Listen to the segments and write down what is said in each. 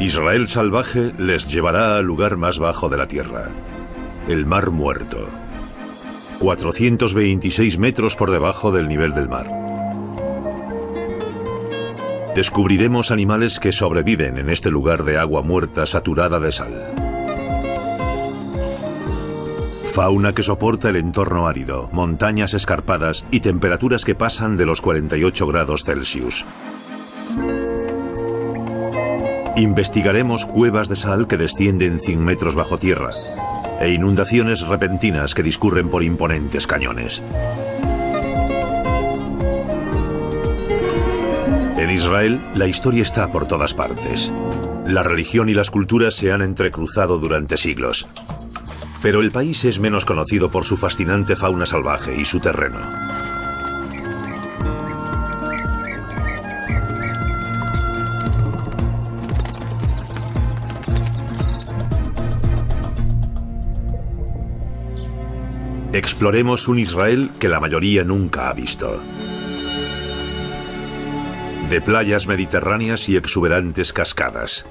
Israel salvaje les llevará al lugar más bajo de la tierra, el Mar Muerto, 426 metros por debajo del nivel del mar. Descubriremos animales que sobreviven en este lugar de agua muerta saturada de sal. Fauna que soporta el entorno árido, montañas escarpadas y temperaturas que pasan de los 48 grados Celsius. Investigaremos cuevas de sal que descienden 100 metros bajo tierra e inundaciones repentinas que discurren por imponentes cañones. En Israel, la historia está por todas partes. La religión y las culturas se han entrecruzado durante siglos. Pero el país es menos conocido por su fascinante fauna salvaje y su terreno. Exploremos un Israel que la mayoría nunca ha visto. De playas mediterráneas y exuberantes cascadas.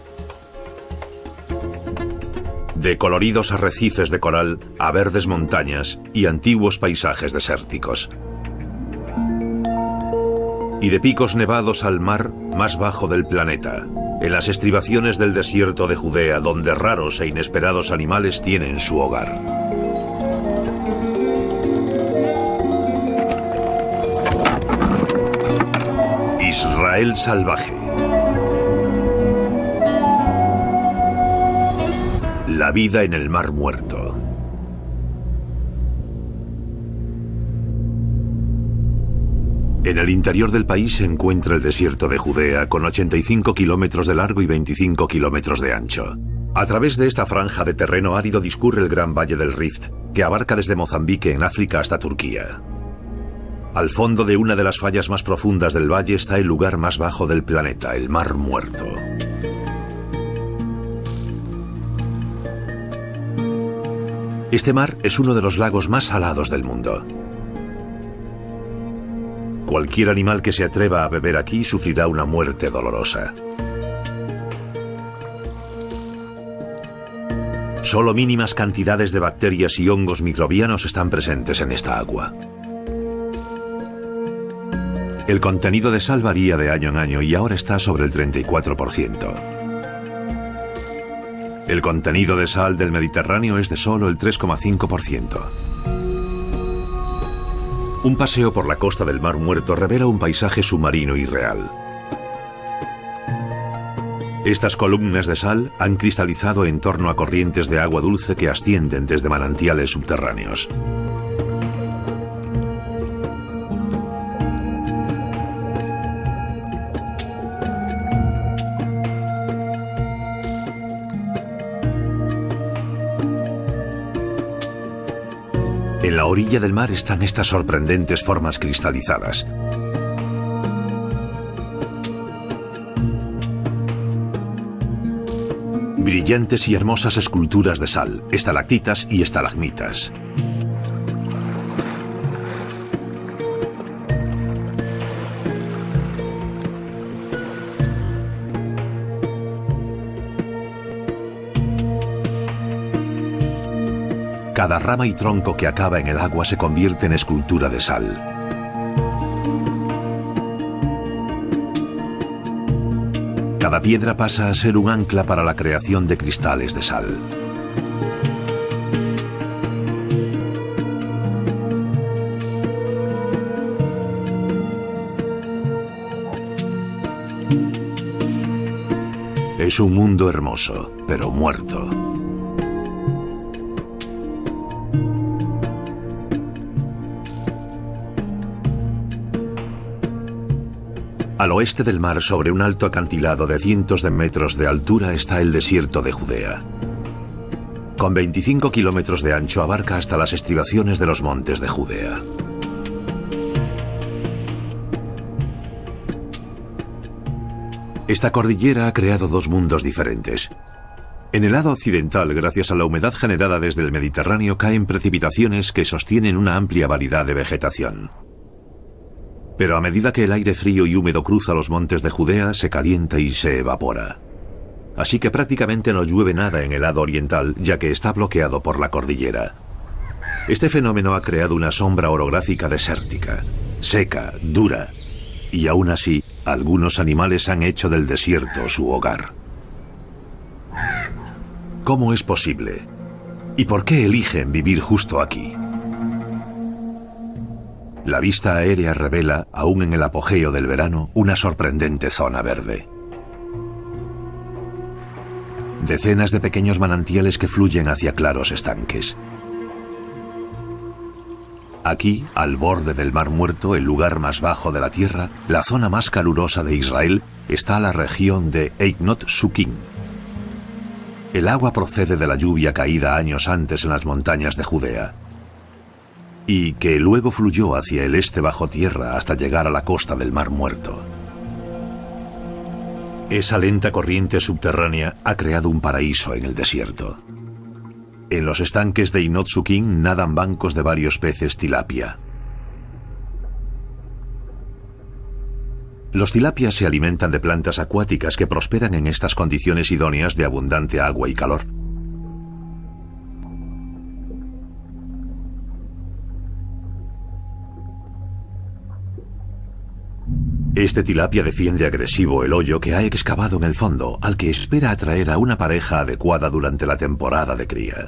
De coloridos arrecifes de coral a verdes montañas y antiguos paisajes desérticos. Y de picos nevados al mar más bajo del planeta, en las estribaciones del desierto de Judea, donde raros e inesperados animales tienen su hogar. Israel salvaje. La vida en el Mar Muerto. En el interior del país se encuentra el desierto de Judea, con 85 kilómetros de largo y 25 kilómetros de ancho. A través de esta franja de terreno árido discurre el gran valle del Rift, que abarca desde Mozambique en África hasta Turquía. Al fondo de una de las fallas más profundas del valle está el lugar más bajo del planeta, el Mar Muerto. Este mar es uno de los lagos más salados del mundo. Cualquier animal que se atreva a beber aquí sufrirá una muerte dolorosa. Solo mínimas cantidades de bacterias y hongos microbianos están presentes en esta agua. El contenido de sal varía de año en año y ahora está sobre el 34%. El contenido de sal del Mediterráneo es de solo el 3,5%. Un paseo por la costa del Mar Muerto revela un paisaje submarino irreal. Estas columnas de sal han cristalizado en torno a corrientes de agua dulce que ascienden desde manantiales subterráneos. En la orilla del mar están estas sorprendentes formas cristalizadas. Brillantes y hermosas esculturas de sal, estalactitas y estalagmitas. Cada rama y tronco que acaba en el agua se convierte en escultura de sal. Cada piedra pasa a ser un ancla para la creación de cristales de sal. Es un mundo hermoso, pero muerto. Al oeste del mar, sobre un alto acantilado de cientos de metros de altura, está el desierto de Judea. Con 25 kilómetros de ancho abarca hasta las estribaciones de los montes de Judea. Esta cordillera ha creado dos mundos diferentes. En el lado occidental, gracias a la humedad generada desde el Mediterráneo, caen precipitaciones que sostienen una amplia variedad de vegetación. Pero a medida que el aire frío y húmedo cruza los montes de Judea, se calienta y se evapora. así que prácticamente no llueve nada en el lado oriental, ya que está bloqueado por la cordillera. Este fenómeno ha creado una sombra orográfica desértica, seca, dura, y aún así, algunos animales han hecho del desierto su hogar. ¿Cómo es posible? ¿Y por qué eligen vivir justo aquí? La vista aérea revela, aún en el apogeo del verano, una sorprendente zona verde. Decenas de pequeños manantiales que fluyen hacia claros estanques. Aquí, al borde del Mar Muerto, el lugar más bajo de la tierra, la zona más calurosa de Israel, está la región de Einot Sukim. El agua procede de la lluvia caída años antes en las montañas de Judea, y que luego fluyó hacia el este bajo tierra hasta llegar a la costa del Mar Muerto. Esa lenta corriente subterránea ha creado un paraíso en el desierto. En los estanques de Einot Sukim nadan bancos de varios peces tilapia. Los tilapias se alimentan de plantas acuáticas que prosperan en estas condiciones idóneas de abundante agua y calor. Este tilapia defiende agresivo el hoyo que ha excavado en el fondo, al que espera atraer a una pareja adecuada durante la temporada de cría.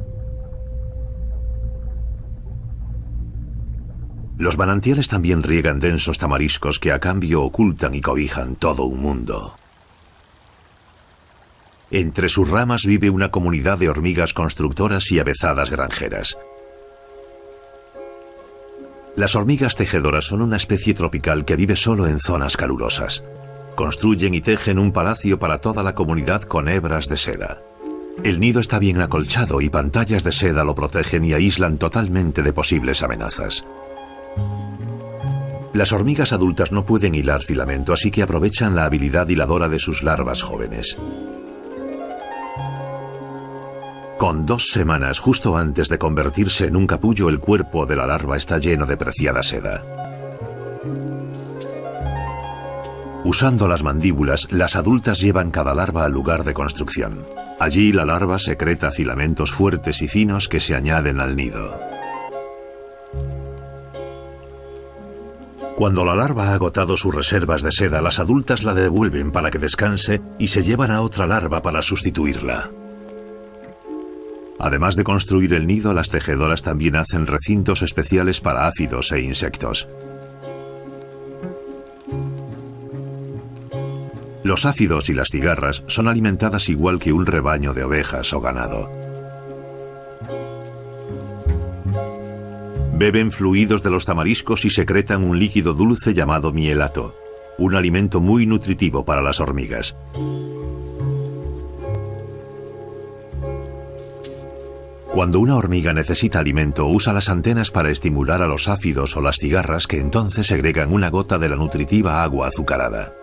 Los manantiales también riegan densos tamariscos que a cambio ocultan y cobijan todo un mundo. Entre sus ramas vive una comunidad de hormigas constructoras y avezadas granjeras. Las hormigas tejedoras son una especie tropical que vive solo en zonas calurosas. Construyen y tejen un palacio para toda la comunidad con hebras de seda. El nido está bien acolchado y pantallas de seda lo protegen y aíslan totalmente de posibles amenazas. Las hormigas adultas no pueden hilar filamento, así que aprovechan la habilidad hiladora de sus larvas jóvenes. Con 2 semanas justo antes de convertirse en un capullo, el cuerpo de la larva está lleno de preciada seda. Usando las mandíbulas, las adultas llevan cada larva al lugar de construcción. Allí la larva secreta filamentos fuertes y finos que se añaden al nido. Cuando la larva ha agotado sus reservas de seda, las adultas la devuelven para que descanse y se llevan a otra larva para sustituirla. Además de construir el nido, las tejedoras también hacen recintos especiales para áfidos e insectos. Los áfidos y las cigarras son alimentadas igual que un rebaño de ovejas o ganado. Beben fluidos de los tamariscos y secretan un líquido dulce llamado mielato, un alimento muy nutritivo para las hormigas. Cuando una hormiga necesita alimento, usa las antenas para estimular a los áfidos o las cigarras, que entonces segregan una gota de la nutritiva agua azucarada.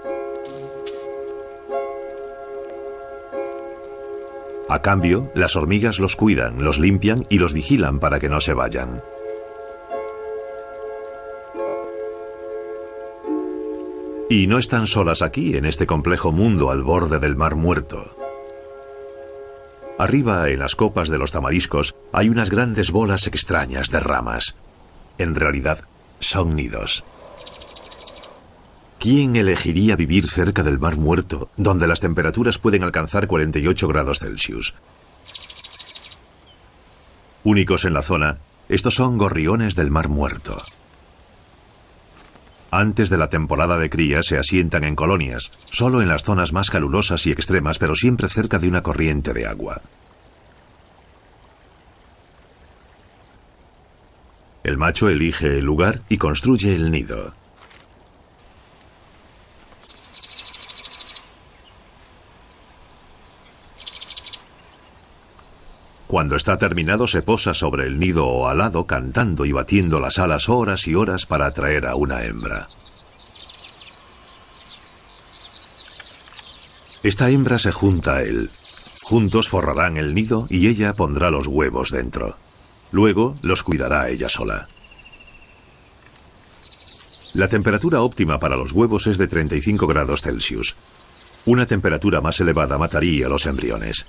A cambio, las hormigas los cuidan, los limpian y los vigilan para que no se vayan. Y no están solas aquí, en este complejo mundo al borde del Mar Muerto. Arriba, en las copas de los tamariscos, hay unas grandes bolas extrañas de ramas. En realidad, son nidos. ¿Quién elegiría vivir cerca del Mar Muerto, donde las temperaturas pueden alcanzar 48 grados Celsius? Únicos en la zona, estos son gorriones del Mar Muerto. Antes de la temporada de cría se asientan en colonias, solo en las zonas más calurosas y extremas, pero siempre cerca de una corriente de agua. El macho elige el lugar y construye el nido. Cuando está terminado se posa sobre el nido o alado cantando y batiendo las alas horas y horas para atraer a una hembra. Esta hembra se junta a él. Juntos forrarán el nido y ella pondrá los huevos dentro. Luego los cuidará ella sola. La temperatura óptima para los huevos es de 35 grados Celsius. Una temperatura más elevada mataría a los embriones.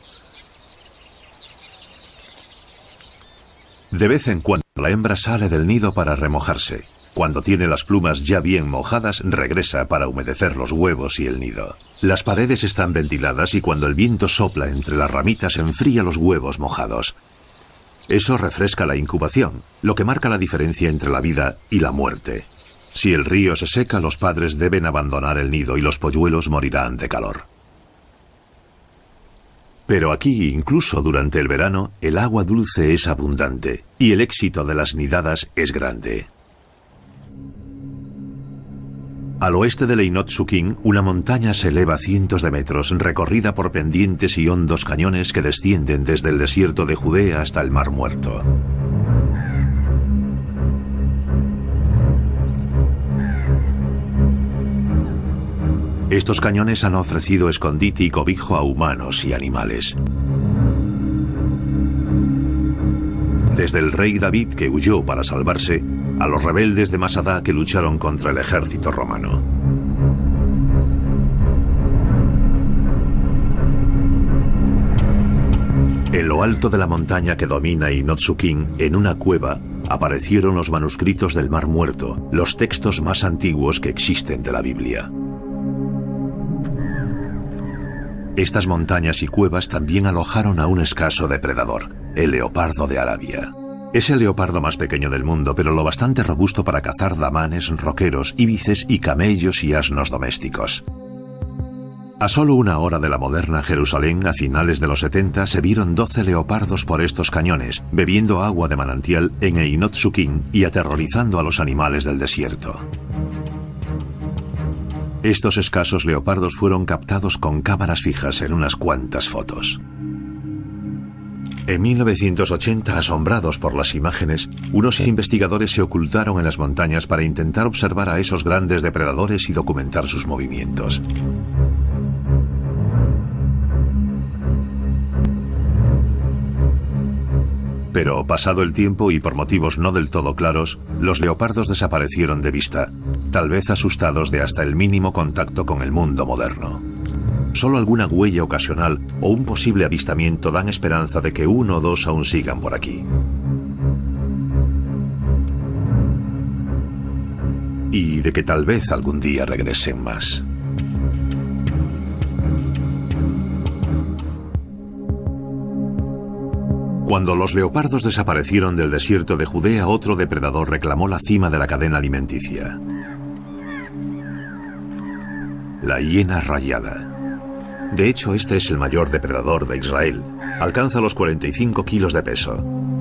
De vez en cuando la hembra sale del nido para remojarse. Cuando tiene las plumas ya bien mojadas, regresa para humedecer los huevos y el nido. Las paredes están ventiladas y cuando el viento sopla entre las ramitas enfría los huevos mojados. Eso refresca la incubación, lo que marca la diferencia entre la vida y la muerte. Si el río se seca, los padres deben abandonar el nido y los polluelos morirán de calor. Pero aquí, incluso durante el verano, el agua dulce es abundante y el éxito de las nidadas es grande. Al oeste de Einot Sukin, una montaña se eleva cientos de metros, recorrida por pendientes y hondos cañones que descienden desde el desierto de Judea hasta el Mar Muerto. Estos cañones han ofrecido escondite y cobijo a humanos y animales. Desde el rey David, que huyó para salvarse, a los rebeldes de Masada que lucharon contra el ejército romano. En lo alto de la montaña que domina Einot Sukin, en una cueva, aparecieron los manuscritos del Mar Muerto, los textos más antiguos que existen de la Biblia. Estas montañas y cuevas también alojaron a un escaso depredador, el leopardo de Arabia. Es el leopardo más pequeño del mundo, pero lo bastante robusto para cazar damanes, roqueros, íbices y camellos y asnos domésticos. A solo una hora de la moderna Jerusalén, a finales de los 70, se vieron 12 leopardos por estos cañones, bebiendo agua de manantial en Einot Sukin y aterrorizando a los animales del desierto. Estos escasos leopardos fueron captados con cámaras fijas en unas cuantas fotos. En 1980, asombrados por las imágenes, unos investigadores se ocultaron en las montañas para intentar observar a esos grandes depredadores y documentar sus movimientos. Pero pasado el tiempo y por motivos no del todo claros, los leopardos desaparecieron de vista, tal vez asustados de hasta el mínimo contacto con el mundo moderno. Solo alguna huella ocasional o un posible avistamiento dan esperanza de que uno o dos aún sigan por aquí. Y de que tal vez algún día regresen más. Cuando los leopardos desaparecieron del desierto de Judea, otro depredador reclamó la cima de la cadena alimenticia. La hiena rayada. De hecho, este es el mayor depredador de Israel. Alcanza los 45 kilos de peso.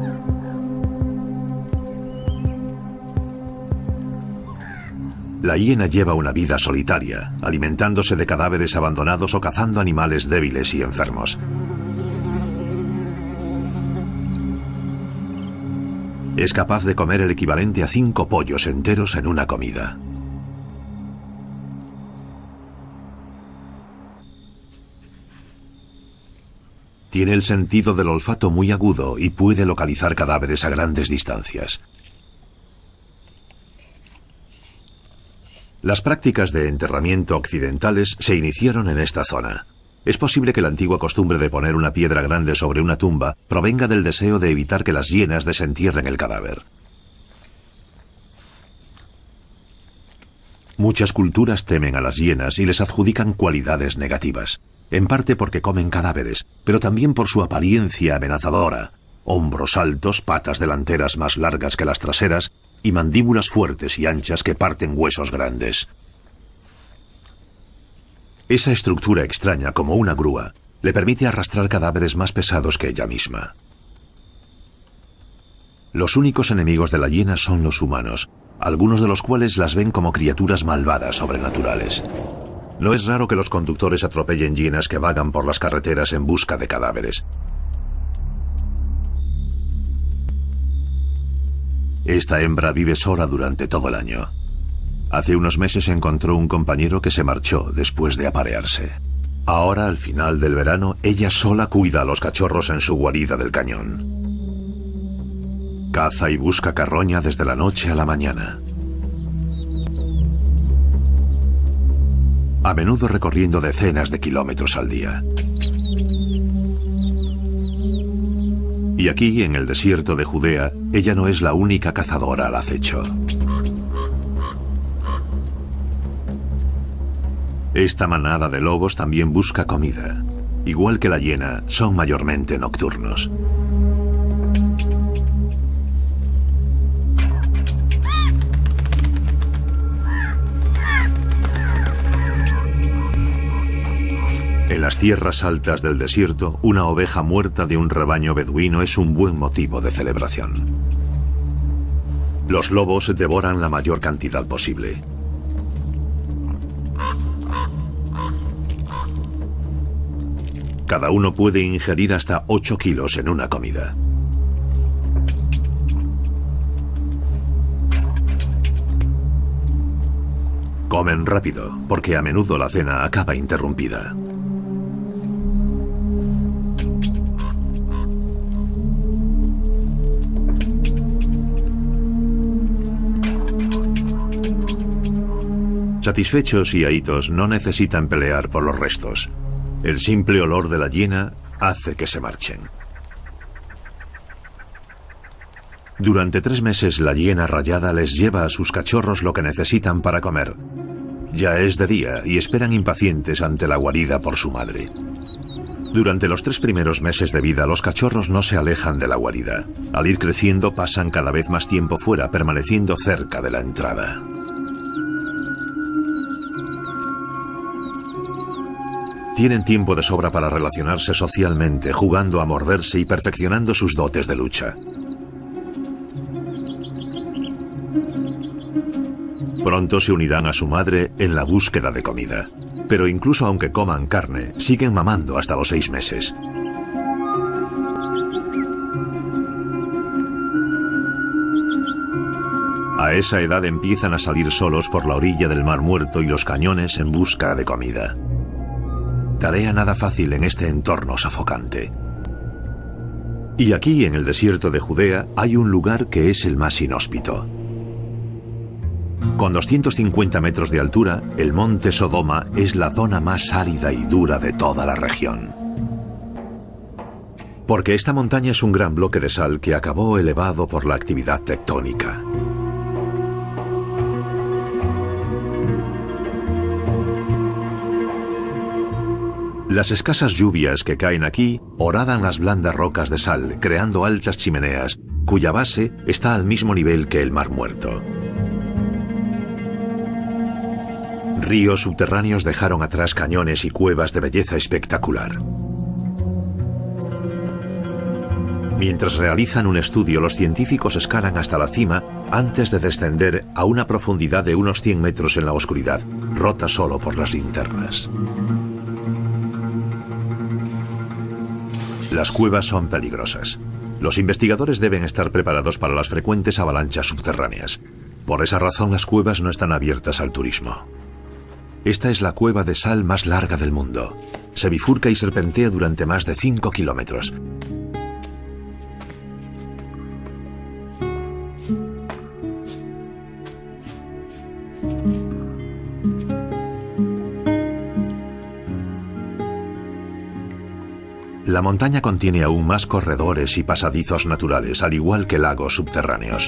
La hiena lleva una vida solitaria, alimentándose de cadáveres abandonados o cazando animales débiles y enfermos. Es capaz de comer el equivalente a 5 pollos enteros en una comida. Tiene el sentido del olfato muy agudo y puede localizar cadáveres a grandes distancias. Las prácticas de enterramiento occidentales se iniciaron en esta zona. Es posible que la antigua costumbre de poner una piedra grande sobre una tumba provenga del deseo de evitar que las hienas desentierren el cadáver. Muchas culturas temen a las hienas y les adjudican cualidades negativas, en parte porque comen cadáveres, pero también por su apariencia amenazadora, hombros altos, patas delanteras más largas que las traseras y mandíbulas fuertes y anchas que parten huesos grandes. Esa estructura extraña, como una grúa, le permite arrastrar cadáveres más pesados que ella misma. Los únicos enemigos de la hiena son los humanos, algunos de los cuales las ven como criaturas malvadas sobrenaturales. No es raro que los conductores atropellen hienas que vagan por las carreteras en busca de cadáveres. Esta hembra vive sola durante todo el año. Hace unos meses encontró un compañero que se marchó después de aparearse. Ahora, al final del verano, ella sola cuida a los cachorros en su guarida del cañón. Caza y busca carroña desde la noche a la mañana. a menudo recorriendo decenas de kilómetros al día. Y aquí, en el desierto de Judea, ella no es la única cazadora al acecho. Esta manada de lobos también busca comida. Igual que la hiena, son mayormente nocturnos. En las tierras altas del desierto, una oveja muerta de un rebaño beduino es un buen motivo de celebración. Los lobos devoran la mayor cantidad posible. Cada uno puede ingerir hasta 8 kilos en una comida. Comen rápido, porque a menudo la cena acaba interrumpida. Satisfechos y ahitos no necesitan pelear por los restos. El simple olor de la hiena hace que se marchen. Durante 3 meses la hiena rayada les lleva a sus cachorros lo que necesitan para comer. Ya es de día y esperan impacientes ante la guarida por su madre. Durante los 3 primeros meses de vida los cachorros no se alejan de la guarida. Al ir creciendo pasan cada vez más tiempo fuera, permaneciendo cerca de la entrada. Tienen tiempo de sobra para relacionarse socialmente, jugando a morderse y perfeccionando sus dotes de lucha. Pronto se unirán a su madre en la búsqueda de comida. Pero incluso aunque coman carne, siguen mamando hasta los 6 meses. A esa edad empiezan a salir solos por la orilla del Mar Muerto y los cañones en busca de comida. Tarea nada fácil en este entorno sofocante. Y aquí, en el desierto de Judea, hay un lugar que es el más inhóspito. Con 250 metros de altura, el monte Sodoma es la zona más árida y dura de toda la región. Porque esta montaña es un gran bloque de sal que acabó elevado por la actividad tectónica. Las escasas lluvias que caen aquí horadan las blandas rocas de sal, creando altas chimeneas, cuya base está al mismo nivel que el Mar Muerto. Ríos subterráneos dejaron atrás cañones y cuevas de belleza espectacular. Mientras realizan un estudio, los científicos escalan hasta la cima antes de descender a una profundidad de unos 100 metros en la oscuridad, rota solo por las linternas. Las cuevas son peligrosas. Los investigadores deben estar preparados para las frecuentes avalanchas subterráneas. Por esa razón, las cuevas no están abiertas al turismo. Esta es la cueva de sal más larga del mundo. Se bifurca y serpentea durante más de 5 kilómetros. La montaña contiene aún más corredores y pasadizos naturales, al igual que lagos subterráneos.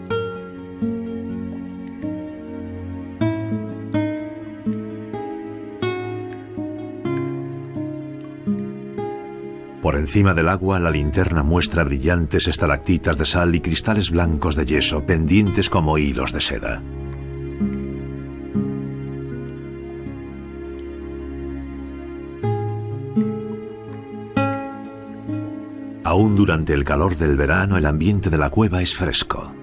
Por encima del agua, la linterna muestra brillantes estalactitas de sal y cristales blancos de yeso, pendientes como hilos de seda. Aún durante el calor del verano, el ambiente de la cueva es fresco.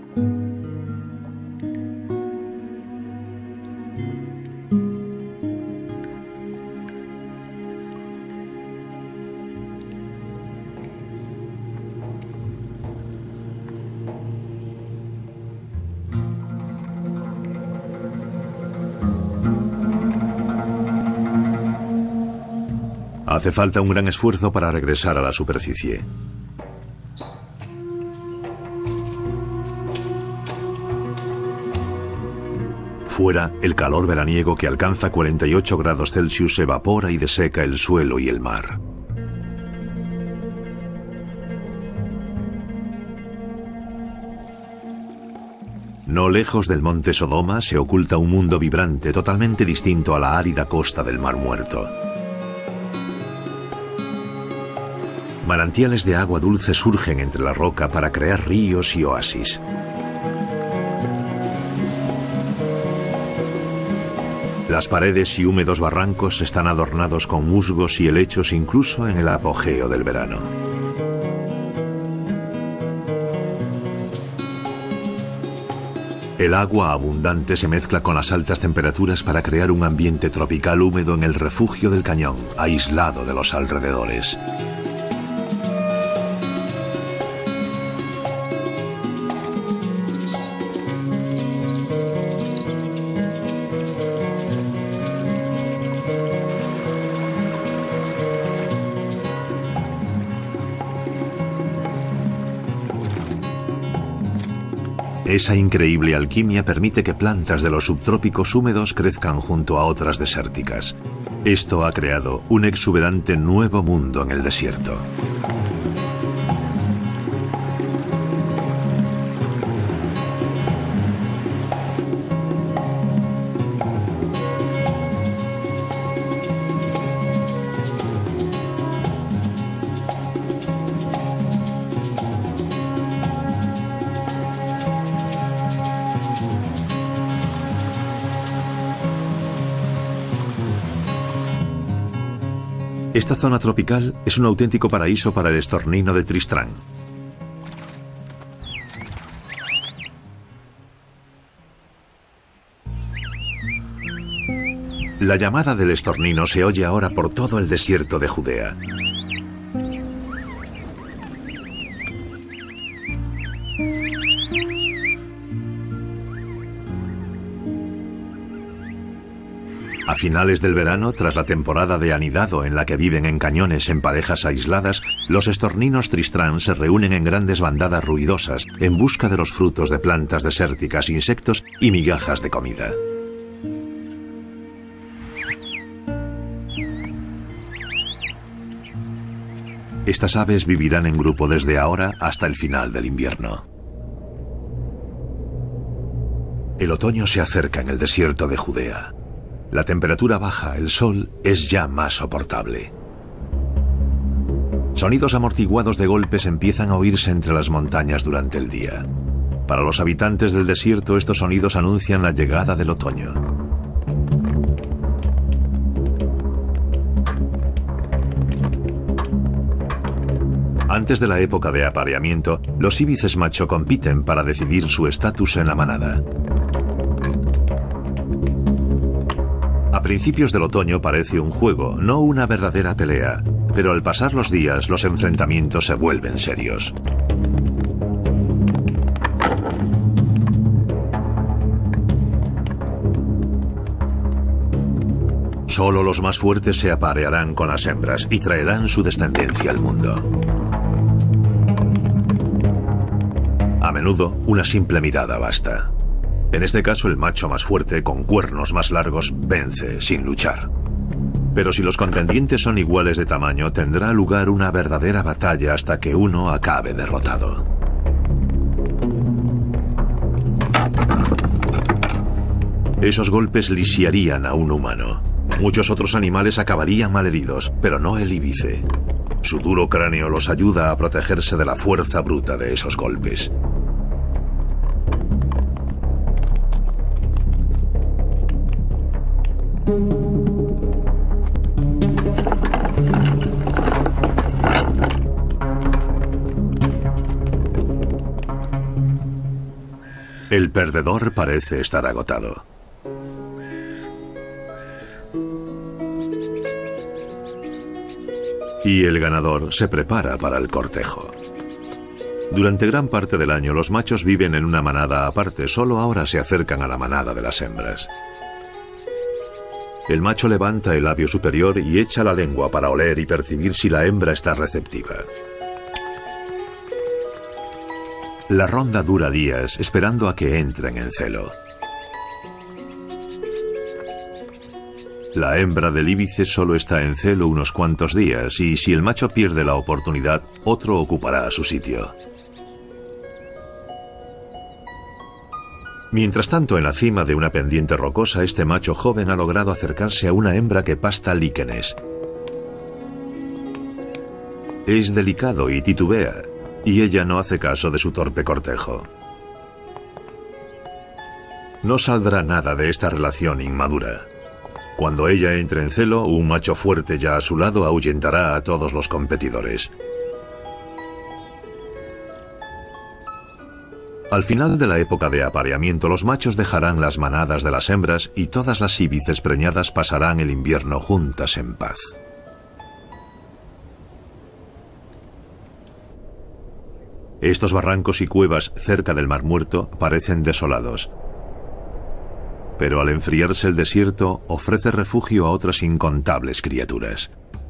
Hace falta un gran esfuerzo para regresar a la superficie. Fuera, el calor veraniego que alcanza 48 grados Celsius evapora y deseca el suelo y el mar. No lejos del monte Sodoma se oculta un mundo vibrante totalmente distinto a la árida costa del Mar Muerto. Manantiales de agua dulce surgen entre la roca para crear ríos y oasis. Las paredes y húmedos barrancos están adornados con musgos y helechos incluso en el apogeo del verano. El agua abundante se mezcla con las altas temperaturas para crear un ambiente tropical húmedo en el refugio del cañón, aislado de los alrededores. Esa increíble alquimia permite que plantas de los subtrópicos húmedos crezcan junto a otras desérticas. Esto ha creado un exuberante nuevo mundo en el desierto. Esta zona tropical es un auténtico paraíso para el estornino de Tristrán. La llamada del estornino se oye ahora por todo el desierto de Judea. A finales del verano, tras la temporada de anidado en la que viven en cañones en parejas aisladas, los estorninos Tristrán se reúnen en grandes bandadas ruidosas en busca de los frutos de plantas desérticas, insectos y migajas de comida. Estas aves vivirán en grupo desde ahora hasta el final del invierno. El otoño se acerca en el desierto de Judea. La temperatura baja, el sol es ya más soportable. Sonidos amortiguados de golpes empiezan a oírse entre las montañas durante el día. Para los habitantes del desierto, estos sonidos anuncian la llegada del otoño. Antes de la época de apareamiento, los íbices macho compiten para decidir su estatus en la manada. A principios del otoño parece un juego, no una verdadera pelea, pero al pasar los días los enfrentamientos se vuelven serios. Solo los más fuertes se aparearán con las hembras y traerán su descendencia al mundo. A menudo, una simple mirada basta. En este caso, el macho más fuerte, con cuernos más largos, vence sin luchar. Pero si los contendientes son iguales de tamaño, tendrá lugar una verdadera batalla hasta que uno acabe derrotado. Esos golpes lisiarían a un humano. Muchos otros animales acabarían malheridos, pero no el íbice. Su duro cráneo los ayuda a protegerse de la fuerza bruta de esos golpes. El perdedor parece estar agotado. Y el ganador se prepara para el cortejo. Durante gran parte del año los machos viven en una manada aparte, solo ahora se acercan a la manada de las hembras. El macho levanta el labio superior y echa la lengua para oler y percibir si la hembra está receptiva. La ronda dura días esperando a que entren en celo. La hembra del íbice solo está en celo unos cuantos días y si el macho pierde la oportunidad, otro ocupará su sitio. Mientras tanto, en la cima de una pendiente rocosa, este macho joven ha logrado acercarse a una hembra que pasta líquenes. Es delicado y titubea, y ella no hace caso de su torpe cortejo. No saldrá nada de esta relación inmadura. Cuando ella entre en celo, un macho fuerte ya a su lado ahuyentará a todos los competidores. Al final de la época de apareamiento, los machos dejarán las manadas de las hembras y todas las íbices preñadas pasarán el invierno juntas en paz. Estos barrancos y cuevas cerca del Mar Muerto parecen desolados. Pero al enfriarse el desierto, ofrece refugio a otras incontables criaturas.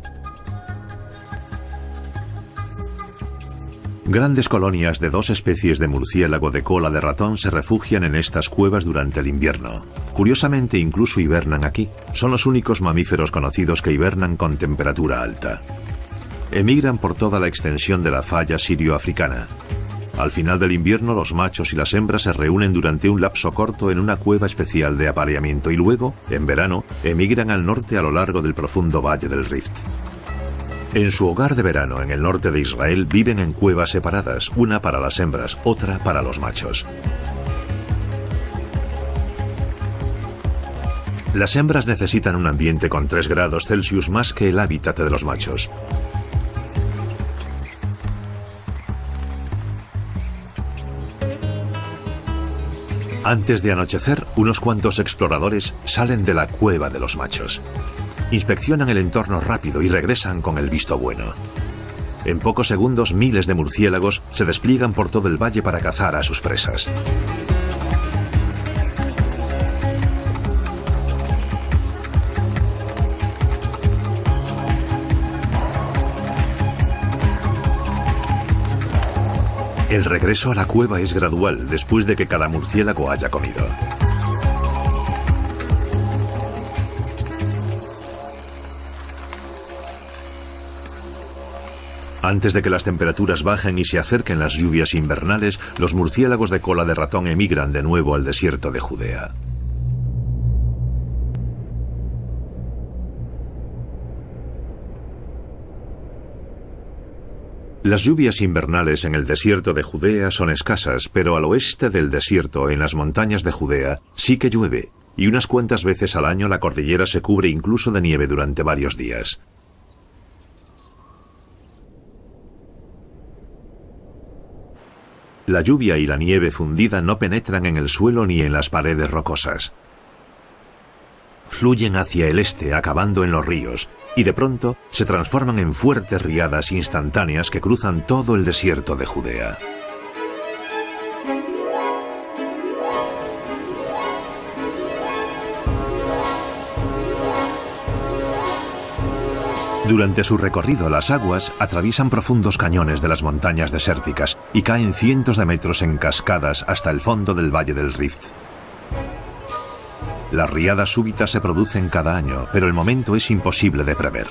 Grandes colonias de 2 especies de murciélago de cola de ratón se refugian en estas cuevas durante el invierno. Curiosamente, incluso hibernan aquí. Son los únicos mamíferos conocidos que hibernan con temperatura alta. Emigran por toda la extensión de la falla sirio-africana. Al final del invierno, los machos y las hembras se reúnen durante un lapso corto en una cueva especial de apareamiento y luego, en verano, emigran al norte a lo largo del profundo valle del Rift. En su hogar de verano, en el norte de Israel, viven en cuevas separadas, una para las hembras, otra para los machos. Las hembras necesitan un ambiente con 3 grados Celsius más que el hábitat de los machos. Antes de anochecer, unos cuantos exploradores salen de la cueva de los machos. Inspeccionan el entorno rápido y regresan con el visto bueno. En pocos segundos, miles de murciélagos se despliegan por todo el valle para cazar a sus presas. El regreso a la cueva es gradual, después de que cada murciélago haya comido. Antes de que las temperaturas bajen y se acerquen las lluvias invernales, los murciélagos de cola de ratón emigran de nuevo al desierto de Judea. Las lluvias invernales en el desierto de Judea son escasas, pero al oeste del desierto, en las montañas de Judea, sí que llueve, y unas cuantas veces al año la cordillera se cubre incluso de nieve durante varios días. La lluvia y la nieve fundida no penetran en el suelo ni en las paredes rocosas. Fluyen hacia el este, acabando en los ríos, y de pronto se transforman en fuertes riadas instantáneas que cruzan todo el desierto de Judea. Durante su recorrido, las aguas atraviesan profundos cañones de las montañas desérticas y caen cientos de metros en cascadas hasta el fondo del valle del Rift. Las riadas súbitas se producen cada año, pero el momento es imposible de prever.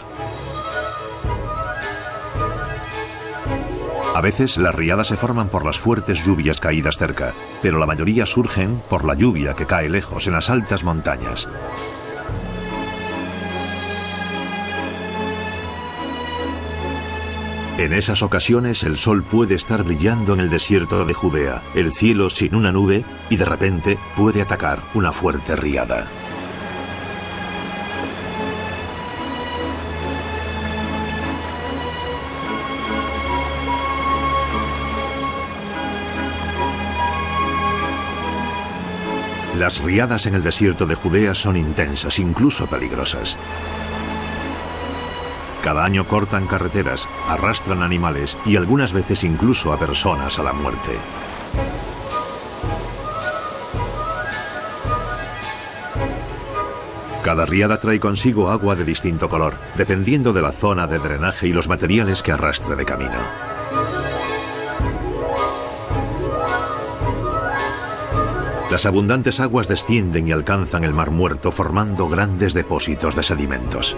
A veces las riadas se forman por las fuertes lluvias caídas cerca, pero la mayoría surgen por la lluvia que cae lejos en las altas montañas. En esas ocasiones el sol puede estar brillando en el desierto de Judea, el cielo sin una nube, y de repente puede atacar una fuerte riada. Las riadas en el desierto de Judea son intensas, incluso peligrosas. Cada año cortan carreteras, arrastran animales y algunas veces incluso a personas a la muerte. Cada riada trae consigo agua de distinto color, dependiendo de la zona de drenaje y los materiales que arrastre de camino. Las abundantes aguas descienden y alcanzan el Mar Muerto, formando grandes depósitos de sedimentos.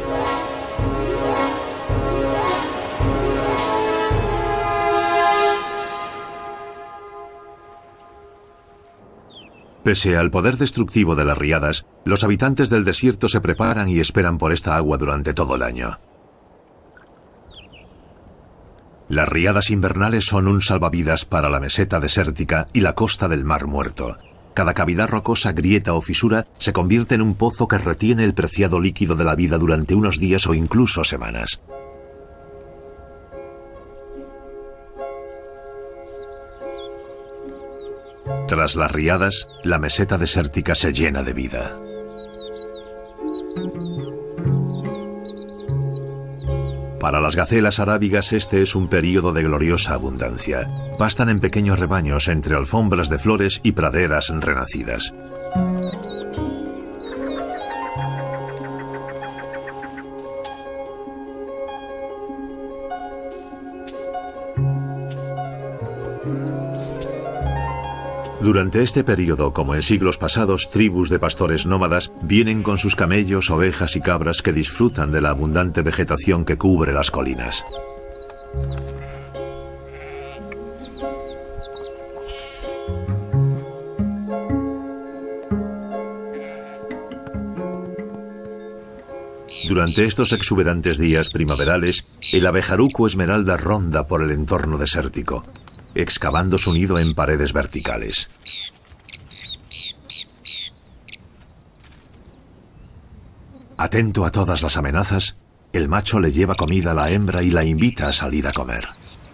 Pese al poder destructivo de las riadas, los habitantes del desierto se preparan y esperan por esta agua durante todo el año. Las riadas invernales son un salvavidas para la meseta desértica y la costa del Mar Muerto. Cada cavidad rocosa, grieta o fisura se convierte en un pozo que retiene el preciado líquido de la vida durante unos días o incluso semanas. Tras las riadas, la meseta desértica se llena de vida. Para las gacelas arábigas este es un período de gloriosa abundancia. Pastan en pequeños rebaños entre alfombras de flores y praderas renacidas. Durante este periodo, como en siglos pasados, tribus de pastores nómadas vienen con sus camellos, ovejas y cabras que disfrutan de la abundante vegetación que cubre las colinas. Durante estos exuberantes días primaverales, el abejaruco esmeralda ronda por el entorno desértico, excavando su nido en paredes verticales. Atento a todas las amenazas, el macho le lleva comida a la hembra y la invita a salir a comer.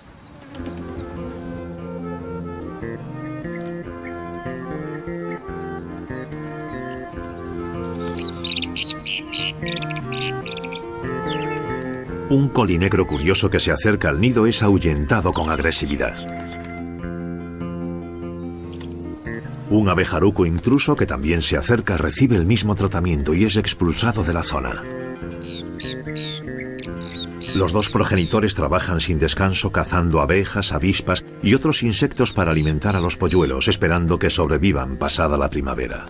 Un colinegro curioso que se acerca al nido es ahuyentado con agresividad. Un abejaruco intruso que también se acerca recibe el mismo tratamiento y es expulsado de la zona. Los dos progenitores trabajan sin descanso cazando abejas, avispas y otros insectos para alimentar a los polluelos, esperando que sobrevivan pasada la primavera.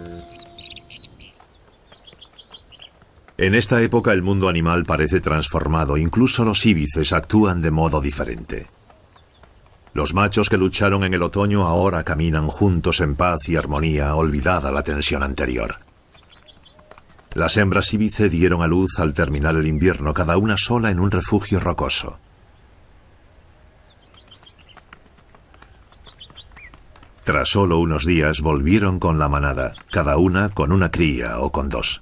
En esta época el mundo animal parece transformado, incluso los íbices actúan de modo diferente. Los machos que lucharon en el otoño ahora caminan juntos en paz y armonía, olvidada la tensión anterior. Las hembras íbice dieron a luz al terminar el invierno, cada una sola en un refugio rocoso. Tras solo unos días volvieron con la manada, cada una con una cría o con dos.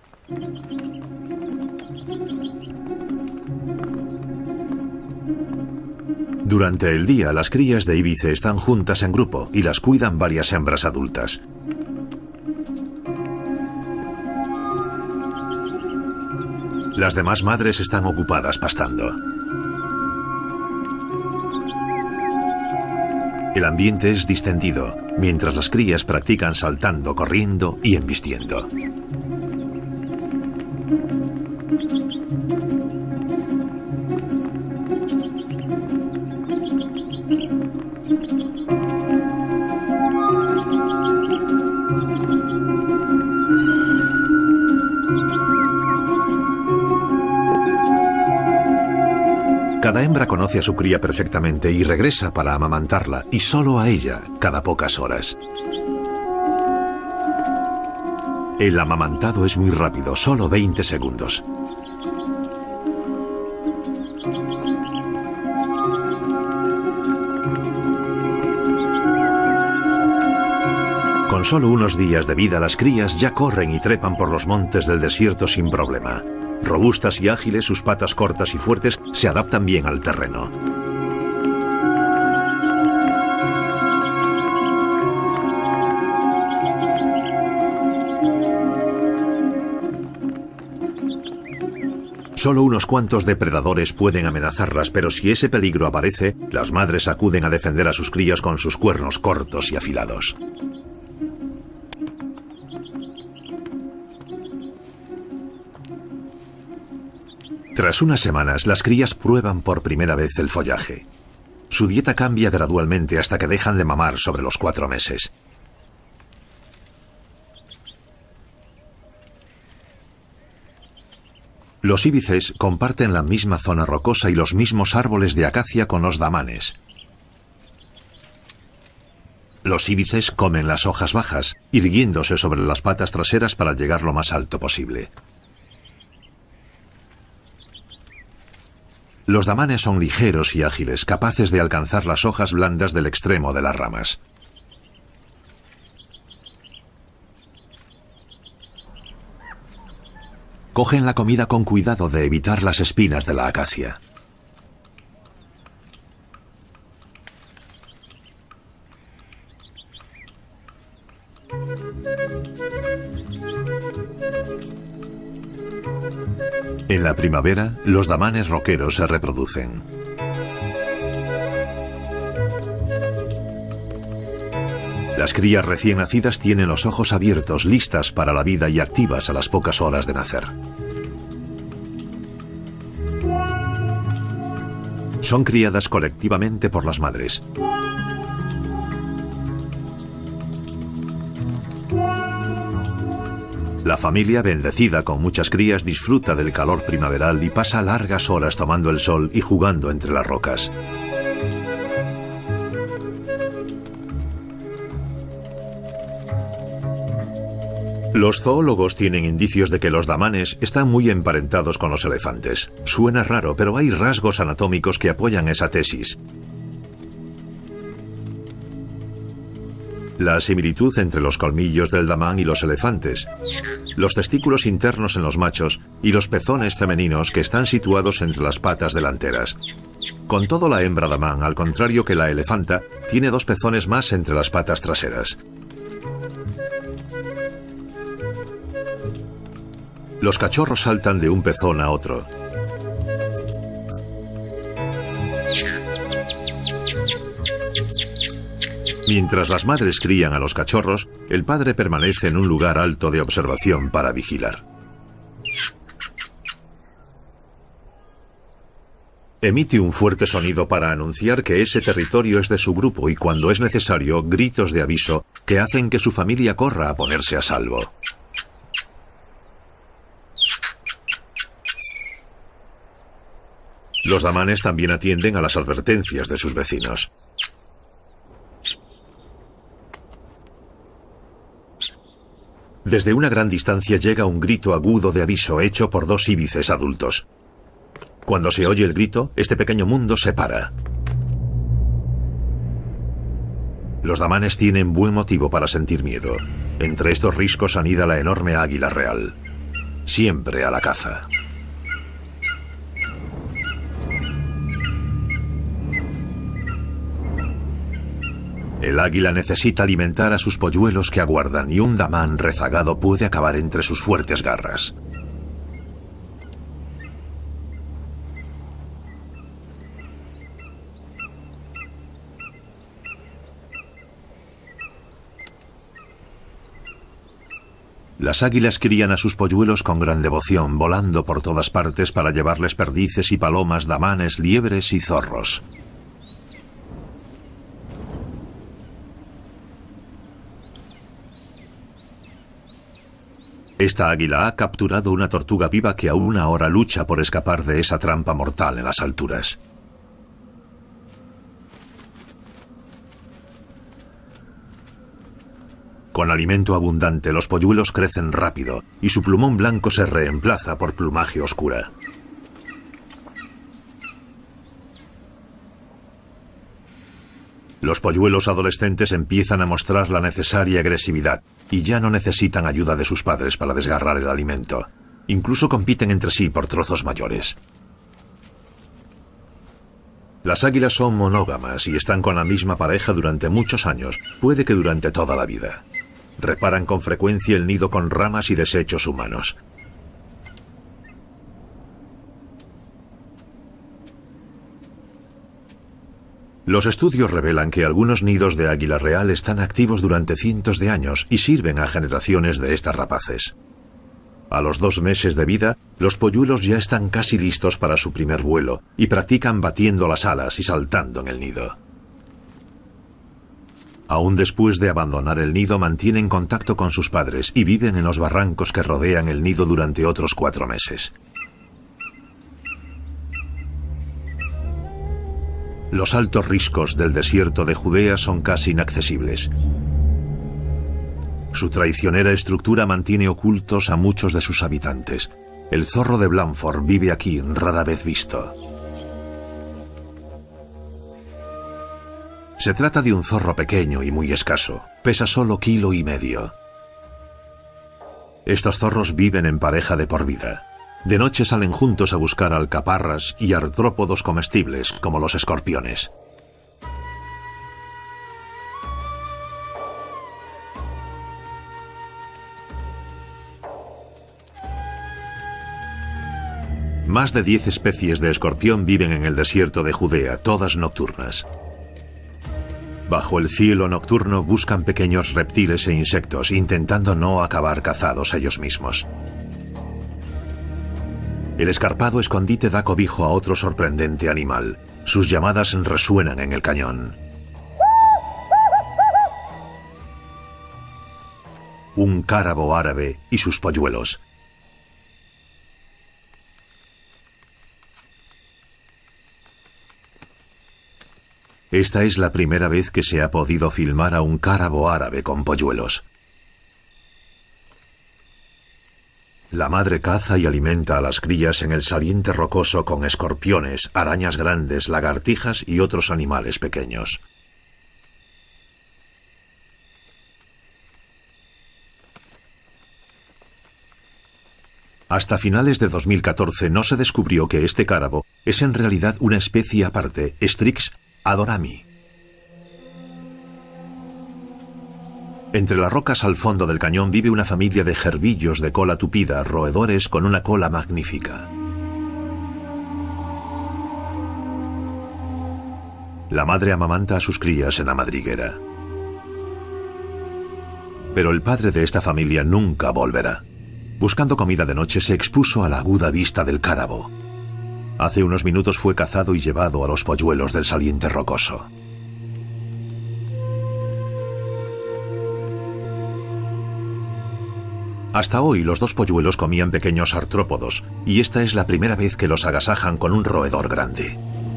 Durante el día, las crías de íbice están juntas en grupo y las cuidan varias hembras adultas. Las demás madres están ocupadas pastando. El ambiente es distendido, mientras las crías practican saltando, corriendo y embistiendo. Cada hembra conoce a su cría perfectamente y regresa para amamantarla, y solo a ella, cada pocas horas. El amamantado es muy rápido, solo 20 segundos. Con solo unos días de vida, las crías ya corren y trepan por los montes del desierto sin problema. Robustas y ágiles, sus patas cortas y fuertes se adaptan bien al terreno. Solo unos cuantos depredadores pueden amenazarlas, pero si ese peligro aparece, las madres acuden a defender a sus crías con sus cuernos cortos y afilados. Tras unas semanas, las crías prueban por primera vez el follaje. Su dieta cambia gradualmente hasta que dejan de mamar sobre los 4 meses. Los íbices comparten la misma zona rocosa y los mismos árboles de acacia con los damanes. Los íbices comen las hojas bajas, irguiéndose sobre las patas traseras para llegar lo más alto posible. Los damanes son ligeros y ágiles, capaces de alcanzar las hojas blandas del extremo de las ramas. Cogen la comida con cuidado de evitar las espinas de la acacia. En la primavera, los damanes roqueros se reproducen. Las crías recién nacidas tienen los ojos abiertos, listas para la vida y activas a las pocas horas de nacer. Son criadas colectivamente por las madres. La familia, bendecida con muchas crías, disfruta del calor primaveral y pasa largas horas tomando el sol y jugando entre las rocas. Los zoólogos tienen indicios de que los damanes están muy emparentados con los elefantes. Suena raro, pero hay rasgos anatómicos que apoyan esa tesis. La similitud entre los colmillos del damán y los elefantes, los testículos internos en los machos y los pezones femeninos que están situados entre las patas delanteras. Con todo, la hembra damán, al contrario que la elefanta, tiene 2 pezones más entre las patas traseras. Los cachorros saltan de un pezón a otro. Mientras las madres crían a los cachorros, el padre permanece en un lugar alto de observación para vigilar. Emite un fuerte sonido para anunciar que ese territorio es de su grupo y, cuando es necesario, gritos de aviso que hacen que su familia corra a ponerse a salvo. Los damanes también atienden a las advertencias de sus vecinos. Desde una gran distancia llega un grito agudo de aviso hecho por 2 íbices adultos. Cuando se oye el grito, este pequeño mundo se para. Los damanes tienen buen motivo para sentir miedo. Entre estos riscos anida la enorme águila real. Siempre a la caza. El águila necesita alimentar a sus polluelos que aguardan y un damán rezagado puede acabar entre sus fuertes garras. Las águilas crían a sus polluelos con gran devoción, volando por todas partes para llevarles perdices y palomas, damanes, liebres y zorros. Esta águila ha capturado una tortuga viva que aún ahora lucha por escapar de esa trampa mortal en las alturas. Con alimento abundante, los polluelos crecen rápido y su plumón blanco se reemplaza por plumaje oscura. Los polluelos adolescentes empiezan a mostrar la necesaria agresividad y ya no necesitan ayuda de sus padres para desgarrar el alimento. Incluso compiten entre sí por trozos mayores. Las águilas son monógamas y están con la misma pareja durante muchos años, puede que durante toda la vida. Reparan con frecuencia el nido con ramas y desechos humanos. Los estudios revelan que algunos nidos de águila real están activos durante cientos de años y sirven a generaciones de estas rapaces. A los 2 meses de vida, los polluelos ya están casi listos para su primer vuelo y practican batiendo las alas y saltando en el nido. Aún después de abandonar el nido, mantienen contacto con sus padres y viven en los barrancos que rodean el nido durante otros 4 meses. Los altos riscos del desierto de Judea son casi inaccesibles. Su traicionera estructura mantiene ocultos a muchos de sus habitantes. El zorro de Blandford vive aquí, rara vez visto. Se trata de un zorro pequeño y muy escaso. Pesa solo 1,5 kilos. Estos zorros viven en pareja de por vida. De noche salen juntos a buscar alcaparras y artrópodos comestibles, como los escorpiones. Más de 10 especies de escorpión viven en el desierto de Judea, todas nocturnas. Bajo el cielo nocturno buscan pequeños reptiles e insectos, intentando no acabar cazados ellos mismos. El escarpado escondite da cobijo a otro sorprendente animal. Sus llamadas resuenan en el cañón. Un cárabo árabe y sus polluelos. Esta es la primera vez que se ha podido filmar a un cárabo árabe con polluelos. La madre caza y alimenta a las crías en el saliente rocoso con escorpiones, arañas grandes, lagartijas y otros animales pequeños. Hasta finales de 2014 no se descubrió que este cárabo es en realidad una especie aparte, Strix adorami. Entre las rocas al fondo del cañón vive una familia de jerbillos de cola tupida, roedores con una cola magnífica. La madre amamanta a sus crías en la madriguera. Pero el padre de esta familia nunca volverá. Buscando comida de noche se expuso a la aguda vista del cárabo. Hace unos minutos fue cazado y llevado a los polluelos del saliente rocoso. Hasta hoy los dos polluelos comían pequeños artrópodos, y esta es la primera vez que los agasajan con un roedor grande.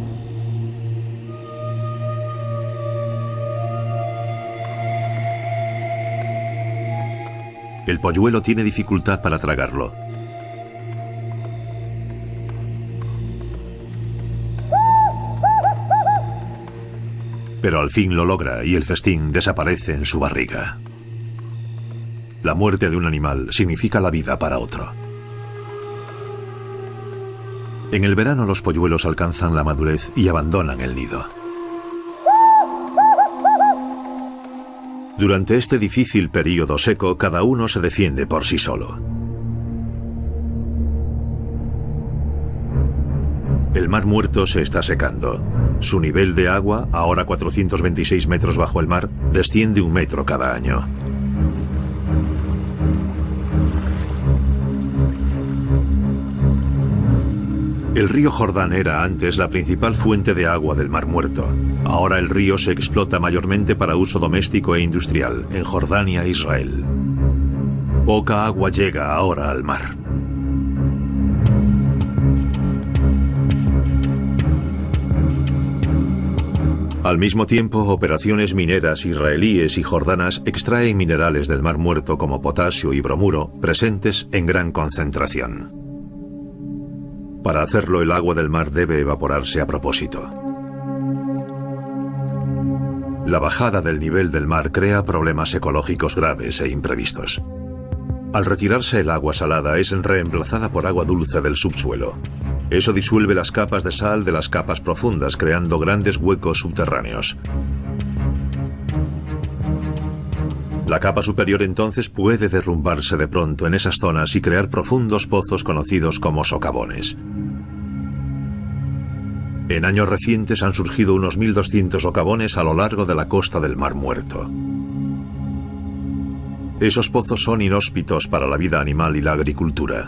El polluelo tiene dificultad para tragarlo. Pero al fin lo logra y el festín desaparece en su barriga. La muerte de un animal significa la vida para otro. En el verano los polluelos alcanzan la madurez y abandonan el nido. Durante este difícil período seco, cada uno se defiende por sí solo. El Mar Muerto se está secando. Su nivel de agua, ahora 426 metros bajo el mar, desciende 1 metro cada año. El río Jordán era antes la principal fuente de agua del Mar Muerto. Ahora el río se explota mayormente para uso doméstico e industrial, en Jordania e Israel. Poca agua llega ahora al mar. Al mismo tiempo, operaciones mineras israelíes y jordanas extraen minerales del Mar Muerto como potasio y bromuro, presentes en gran concentración. Para hacerlo, el agua del mar debe evaporarse a propósito. La bajada del nivel del mar crea problemas ecológicos graves e imprevistos. Al retirarse el agua salada es reemplazada por agua dulce del subsuelo. Eso disuelve las capas de sal de las capas profundas, creando grandes huecos subterráneos. La capa superior entonces puede derrumbarse de pronto en esas zonas y crear profundos pozos conocidos como socavones. En años recientes han surgido unos 1.200 socavones a lo largo de la costa del Mar Muerto. Esos pozos son inhóspitos para la vida animal y la agricultura.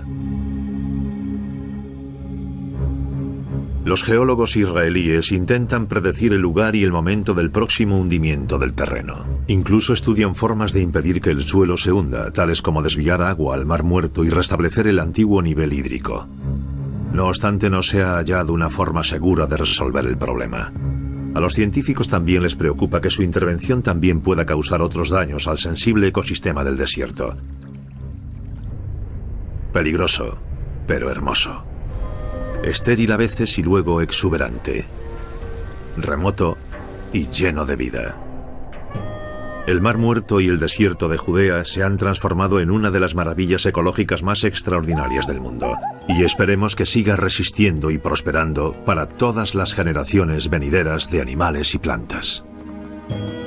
Los geólogos israelíes intentan predecir el lugar y el momento del próximo hundimiento del terreno. Incluso estudian formas de impedir que el suelo se hunda, tales como desviar agua al Mar Muerto y restablecer el antiguo nivel hídrico. No obstante, no se ha hallado una forma segura de resolver el problema. A los científicos también les preocupa que su intervención también pueda causar otros daños al sensible ecosistema del desierto. Peligroso, pero hermoso. Estéril a veces y luego exuberante. Remoto y lleno de vida. El Mar Muerto y el desierto de Judea se han transformado en una de las maravillas ecológicas más extraordinarias del mundo. Y esperemos que siga resistiendo y prosperando para todas las generaciones venideras de animales y plantas.